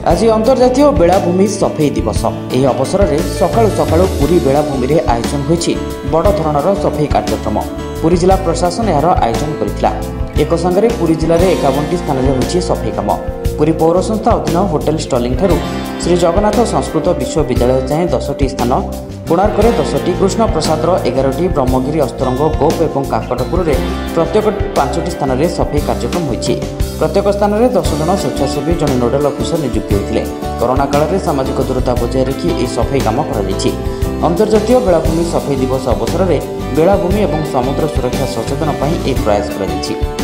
आज अंतर्जातीय बेलाभूमि सफेई दिवस। यह अवसर में सकाळु सकाळु पुरी बेलाभूमि रे आयोजन होईछि बड़ धरणर सफेई कार्यक्रम। पुरी जिला प्रशासन यार आयोजन करथिला। एक संगे पुरी जिले में 51 स्थान में होईछि सफेई काम। पुरी पौर संस्था अधीन होटेल स्टलिंग ठारू श्री जगन्नाथ संस्कृत विश्वविद्यालय जाए 10टी स्थान, कोणार्क 10टी, कृष्ण प्रसाद 11टी, ब्रह्मगिरी, अस्तरंग, गोप और काकटपुर प्रत्येक 5टी स्थान में सफेई कार्यक्रम होईछि। प्रत्येक स्थान में 10 जन स्वेच्छासेवी, जड़े नोडाल अफिसर नियुक्त होते। कोरोना काल में सामाजिक दूरता बजाय रखी यह सफेई काम कर अंतर्जातीय बेलाभूमि सफेई दिवस अवसर में बेलाभूमि और समुद्र सुरक्षा सचेतन एक प्रयास कर।